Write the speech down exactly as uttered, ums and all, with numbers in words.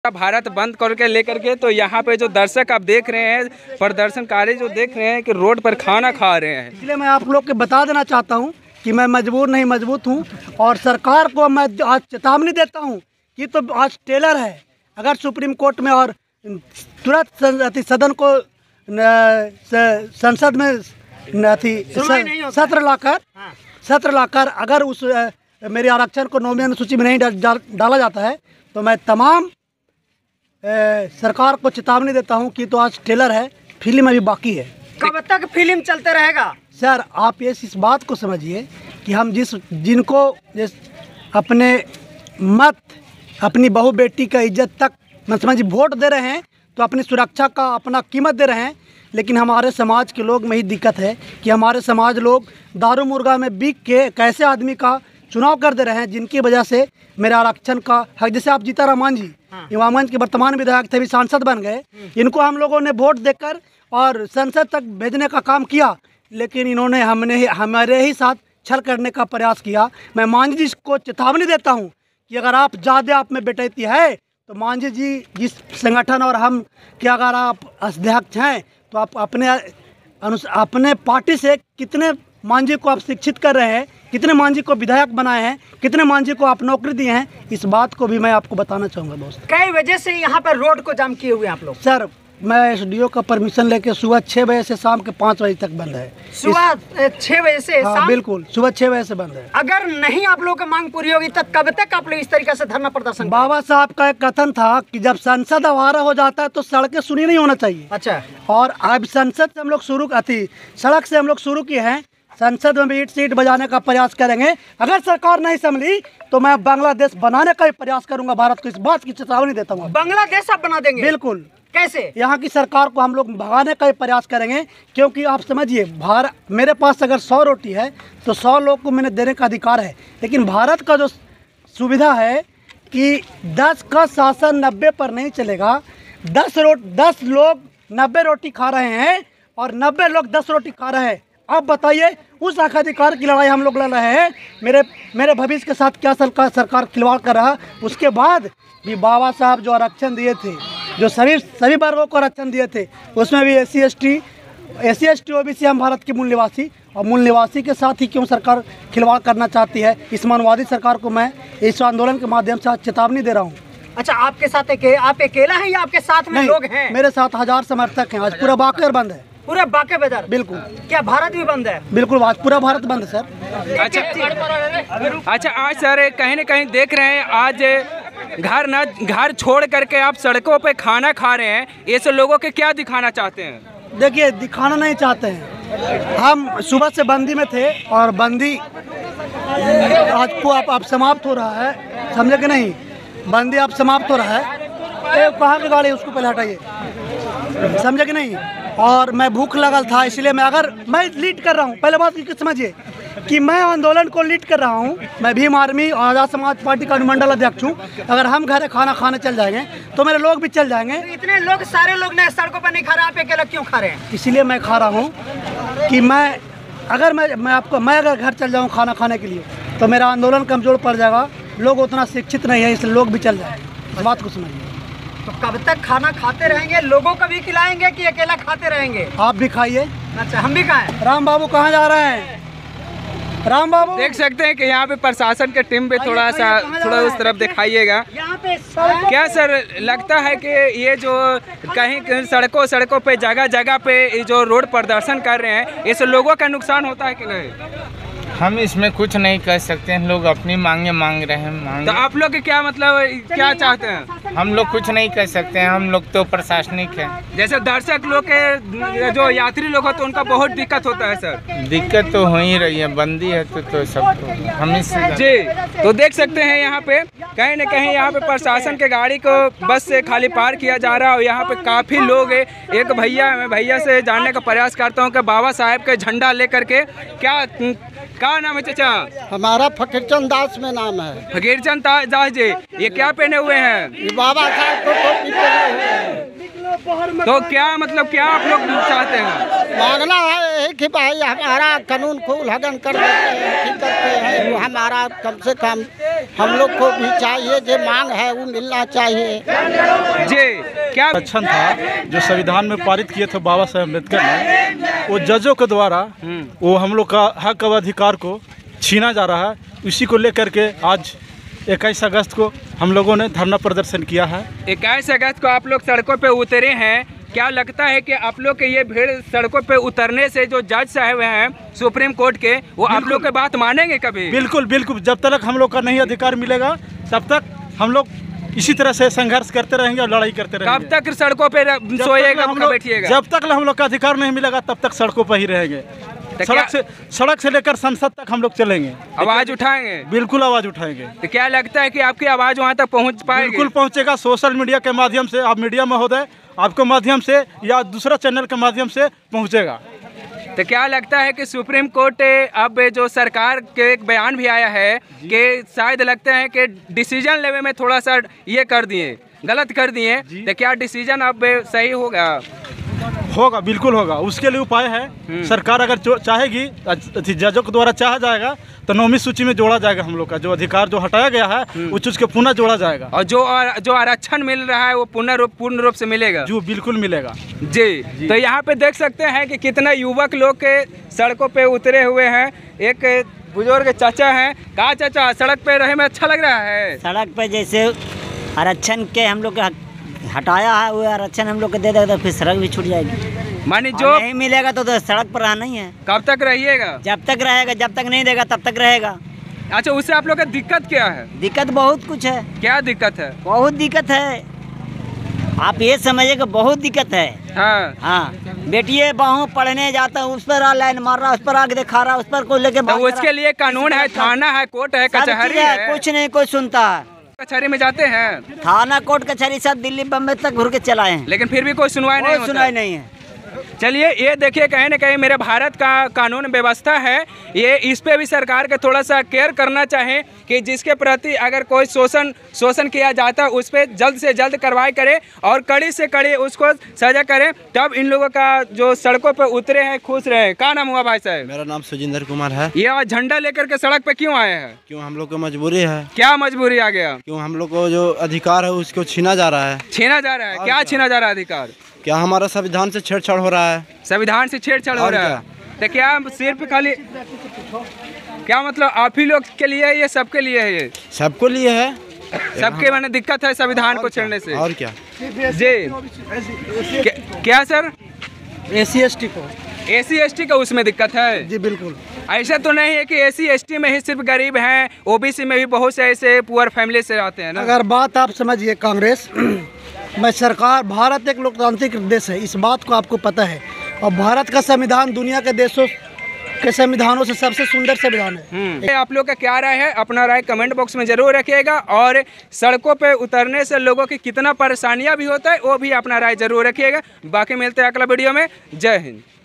भारत बंद करके लेकर के, तो यहाँ पे जो दर्शक आप देख रहे हैं, प्रदर्शनकारी जो देख रहे हैं कि रोड पर खाना खा रहे हैं। इसलिए मैं आप लोग को बता देना चाहता हूँ कि मैं मजबूर नहीं मजबूत हूँ, और सरकार को मैं आज चेतावनी देता हूँ कि तो आज टेलर है, अगर सुप्रीम कोर्ट में और तुरंत सदन को संसद में अति सत्र लाकर सत्र लाकर अगर उस मेरे आरक्षण को नौवीं सूची में नहीं डाला जाता है, तो मैं तमाम ए, सरकार को चेतावनी देता हूं कि तो आज ट्रेलर है, फिल्म अभी बाकी है। कब तक फिल्म चलते रहेगा? सर आप ये इस बात को समझिए कि हम जिस जिनको जिस अपने मत अपनी बहू बेटी का इज्जत तक मैं समझिए वोट दे रहे हैं, तो अपनी सुरक्षा का अपना कीमत दे रहे हैं, लेकिन हमारे समाज के लोग में ही दिक्कत है कि हमारे समाज लोग दारू मुर्गा में बिक के कैसे आदमी का चुनाव कर दे रहे हैं, जिनकी वजह से मेरा आरक्षण का हक, जैसे आप जीता रहमान जी इमामगंज के वर्तमान विधायक थे, भी सांसद बन गए, इनको हम लोगों ने वोट देकर और संसद तक भेजने का काम किया, लेकिन इन्होंने हमने ही हमारे ही साथ छल करने का प्रयास किया। मैं मांझी जी को चेतावनी देता हूं कि अगर आप ज़्यादा आप में बेटैती है, तो मांझी जी जिस संगठन और हम कि अगर आप अध्यक्ष हैं, तो आप अपने अनुस अपने पार्टी से कितने मांझी को आप शिक्षित कर रहे हैं, कितने मांझी को विधायक बनाए हैं, कितने मांझी को आप नौकरी दिए हैं, इस बात को भी मैं आपको बताना चाहूँगा दोस्त। कई वजह से यहाँ पर रोड को जाम किए हुए आप लोग? सर मैं एसडीओ का परमिशन लेके सुबह छः बजे से शाम के पाँच बजे तक बंद है। सुबह छः बजे से? हाँ बिल्कुल, सुबह छः बजे से बंद है। अगर नहीं आप लोगों की मांग पूरी होगी तब कब तक आप लोग इस तरीके से धरना प्रदर्शन? बाबा साहब का एक कथन था कि जब संसद आवारा हो जाता है तो सड़कें सुनी नहीं होना चाहिए। अच्छा, और अब संसद से हम लोग शुरू थी, सड़क से हम लोग शुरू किए हैं, संसद में भी ईट सीट बजाने का प्रयास करेंगे। अगर सरकार नहीं संभली तो मैं बांग्लादेश बनाने का ही प्रयास करूंगा। भारत को इस बात की चेतावनी देता हूँ। बांग्लादेश आप बना देंगे? बिल्कुल। कैसे? यहाँ की सरकार को हम लोग भगाने का ही प्रयास करेंगे, क्योंकि आप समझिए भारत, मेरे पास अगर सौ रोटी है तो सौ लोग को मैंने देने का अधिकार है, लेकिन भारत का जो सुविधा है कि दस का शासन नब्बे पर नहीं चलेगा। दस रो दस लोग नब्बे रोटी खा रहे हैं और नब्बे लोग दस रोटी खा रहे हैं। आप बताइए, उस हक अधिकार की लड़ाई हम लोग लड़ रहे हैं। मेरे मेरे भविष्य के साथ क्या सरकार सरकार खिलवाड़ कर रहा। उसके बाद भी बाबा साहब जो आरक्षण दिए थे, जो सभी सभी वर्गों को आरक्षण दिए थे, उसमें भी S C S T S C S T O B C हम भारत के मूल निवासी, और मूल निवासी के साथ ही क्यों सरकार खिलवाड़ करना चाहती है, इस मानवादी सरकार को मैं इस आंदोलन के माध्यम से चेतावनी दे रहा हूँ। अच्छा, आपके साथ एक आप अकेला हैं या आपके साथ में लोग हैं? मेरे साथ हजार समर्थक हैं। आज पूरा बाकेर बंद है। पूरा बाके बाजार? बिल्कुल। क्या भारत भी बंद है? बिल्कुल, आज पूरा भारत बंद है सर। अच्छा अच्छा आज सर कहीं ना कहीं देख रहे हैं, आज घर न घर छोड़ करके आप सड़कों पे खाना खा रहे हैं, ऐसे लोगों के क्या दिखाना चाहते हैं? देखिए, दिखाना नहीं चाहते हैं। हम सुबह से बंदी में थे और बंदी आज को आप, आप समाप्त हो रहा है, समझे कि नहीं? बंदी आप समाप्त हो रहा है। ए, कहाँ की गाड़ी है, उसको पहले हटाइए, समझे कि नहीं? और मैं भूख लगल था, इसलिए मैं अगर मैं लीड कर रहा हूँ, पहले बात की समझिए कि मैं आंदोलन को लीड कर रहा हूँ। मैं भीम आर्मी और आज़ाद समाज पार्टी का अनुमंडल अध्यक्ष हूँ। अगर हम घर खाना खाने चल जाएंगे तो मेरे लोग भी चल जाएंगे। तो इतने लोग, सारे लोग ने सड़कों पर नहीं खा रहे, आप अकेला क्यों खा रहे हैं? इसीलिए मैं खा रहा हूँ कि मैं अगर मैं मैं आपको मैं अगर घर चल जाऊँ खाना खाने के लिए, तो मेरा आंदोलन कमजोर पड़ जाएगा। लोग उतना शिक्षित नहीं है, इसलिए लोग भी चल जाए। इस बात को समझिए। तो कब तक खाना खाते रहेंगे? लोगों को भी खिलाएंगे कि अकेला खाते रहेंगे? आप भी खाइए। अच्छा, हम भी खाएं। राम बाबू कहाँ जा रहे हैं? राम बाबू देख सकते हैं कि यहाँ पे प्रशासन के टीम पे थोड़ा सा थोड़ा उस तरफ दिखाइएगा। यहाँ पे क्या सर लगता है कि ये जो कहीं कहीं सड़कों सड़कों पे जगह जगह पे जो रोड प्रदर्शन कर रहे हैं, इससे लोगों का नुकसान होता है कि नहीं? हम इसमें कुछ नहीं कर सकते हैं। लोग अपनी मांगे मांग रहे हैं। मांगे। तो आप लोग क्या मतलब क्या चाहते हैं? हम लोग कुछ नहीं कर सकते हैं। हम लोग तो प्रशासनिक हैं। जैसे दर्शक लोग के जो यात्री लोग होते हैं, उनका बहुत दिक्कत होता है सर। दिक्कत तो हो ही रही है, बंदी है तो, तो सबको हम इससे जी। तो देख सकते हैं यहाँ पे कहीं न कहीं यहाँ पे प्रशासन के गाड़ी को बस से खाली पार किया जा रहा है, और यहाँ पे काफ़ी लोग है। एक भैया मैं भैया से जानने का प्रयास करता हूँ कि बाबा साहेब के झंडा लेकर के क्या क्या नाम है चाचा? हमारा फकीरचंद दास में नाम है। फकीरचंद दास जी, ये क्या पहने हुए हैं? बाबा साहब को टोपी पहने हुए हैं। तो क्या मतलब क्या आप लोग चाहते हैं? मांगना है कि भाई हमारा कानून को उल्लंघन कर देते हैं, ठीक करते हैं, वो हमारा कम से कम हम लोग को भी चाहिए, जो मांग है वो मिलना चाहिए। जी क्या अच्छा था जो संविधान में पारित किए थे बाबा साहेब अम्बेडकर ने, वो जजों के द्वारा वो हम लोग का हक और अधिकार को छीना जा रहा है। इसी को लेकर के आज इक्कीस अगस्त को हम लोगों ने धरना प्रदर्शन किया है। इक्कीस अगस्त को आप लोग सड़कों पे उतरे हैं, क्या लगता है कि आप लोग के ये भीड़ सड़कों पे उतरने से जो जज साहब हैं सुप्रीम कोर्ट के, वो आप लोग की बात मानेंगे कभी? बिल्कुल बिल्कुल, जब तक हम लोग का नहीं अधिकार मिलेगा तब तक हम लोग इसी तरह से संघर्ष करते रहेंगे और लड़ाई करते रहेंगे। कब तक सड़कों पे सोएगा, हम लोग बैठिएगा? जब तक हम लोग का अधिकार नहीं मिलेगा तब तक सड़कों पर ही रहेंगे। सड़क से सड़क से लेकर संसद तक हम लोग चलेंगे, आवाज उठाएंगे। बिल्कुल आवाज उठाएंगे। तो क्या लगता है कि आपकी आवाज वहां तक पहुंच पाएगी? बिल्कुल पहुंचेगा। सोशल मीडिया के माध्यम से, आप मीडिया महोदय आपके माध्यम से या दूसरा चैनल के माध्यम से पहुंचेगा। तो क्या लगता है कि सुप्रीम कोर्ट अब जो सरकार के एक बयान भी आया है कि शायद लगता है कि डिसीजन लेने में थोड़ा सा ये कर दिए, गलत कर दिए, तो क्या डिसीजन अब सही होगा? होगा, बिल्कुल होगा। उसके लिए उपाय है, सरकार अगर चाहेगी, जजों के द्वारा चाहा जाएगा तो नौवीं सूची में जोड़ा जाएगा। हम लोग का जो अधिकार जो हटाया गया है उस चीज के पुनः जोड़ा जाएगा, और जो और, जो आरक्षण मिल रहा है वो पूर्ण रूप पूर्ण रूप से मिलेगा। जो बिल्कुल मिलेगा जी, जी। तो यहाँ पे देख सकते हैं कि कितना युवक लोग के सड़कों पे उतरे हुए हैं। एक बुजुर्ग चाचा हैं। कहा चाचा, सड़क पे रहे में अच्छा लग रहा है? सड़क पे जैसे आरक्षण के हम लोग हटाया है, वो आरक्षण हम लोग को दे देगा तो फिर सड़क भी छूट जाएगी। मानी जो नहीं मिलेगा तो, तो सड़क पर रहना ही है। कब तक रहिएगा? जब तक रहेगा, जब तक नहीं देगा तब तक रहेगा। अच्छा, उससे आप लोग का दिक्कत क्या है? दिक्कत बहुत कुछ है। क्या दिक्कत है? बहुत दिक्कत है, आप ये समझिए कि बहुत दिक्कत है। हाँ हाँ, बेटिए बहू पढ़ने जाता है, उस पर आ लाइन मार रहा, उस पर आगे दिखा रहा, उस पर कोई लेके तो उसके लिए कानून है, थाना है, कोर्ट है, कचहरी है, कुछ नहीं कोई सुनता है। कचहरी में जाते हैं, थाना कोर्ट कचहरी सब दिल्ली बम्बई तक घूर के चलाए हैं, लेकिन फिर भी कोई सुनवाई नहीं होता। सुनवाई नहीं है। चलिए, ये देखिए, कहीं ना कहीं मेरे भारत का कानून व्यवस्था है, ये इस पे भी सरकार के थोड़ा सा केयर करना चाहे कि जिसके प्रति अगर कोई शोषण शोषण किया जाता है उस पर जल्द से जल्द कार्रवाई करे और कड़ी से कड़ी उसको सजा करे, तब इन लोगों का जो सड़कों पे उतरे हैं खुश रहे। क्या नाम हुआ भाई साहब? मेरा नाम सुजिंदर कुमार है। ये आज झंडा लेकर के सड़क पे क्यों आए हैं? क्यों, हम लोग को मजबूरी है। क्या मजबूरी आ गया? क्यों, हम लोग को जो अधिकार है उसको छीना जा रहा है। छीना जा रहा है? क्या छीना जा रहा है अधिकार? क्या हमारा संविधान से छेड़छाड़ हो रहा है? संविधान से छेड़छाड़ हो रहा है? तो क्या सिर्फ खाली क्या मतलब आप ही लोग के लिए है, ये सबके लिए है? ये सबको लिए है, सबके मैंने दिक्कत है संविधान को छेड़ने से। और क्या जी, क्या, क्या सर? एसी एसटी को एसी एसटी का उसमें दिक्कत है? जी बिल्कुल। ऐसा तो नहीं है कि एसी एसटी में ही सिर्फ गरीब हैं, ओबीसी में भी बहुत से ऐसे पुअर फैमिली से आते हैं ना। अगर बात आप समझिए, कांग्रेस मैं सरकार, भारत एक लोकतांत्रिक देश है, इस बात को आपको पता है, और भारत का संविधान दुनिया के देशों के संविधानों से सबसे सुंदर संविधान है। आप लोग का क्या राय है? अपना राय कमेंट बॉक्स में जरूर रखिएगा, और सड़कों पे उतरने से लोगों की कितना परेशानियां भी होता है वो भी अपना राय जरूर रखिएगा। बाकी मिलते हैं अगला वीडियो में। जय हिंद।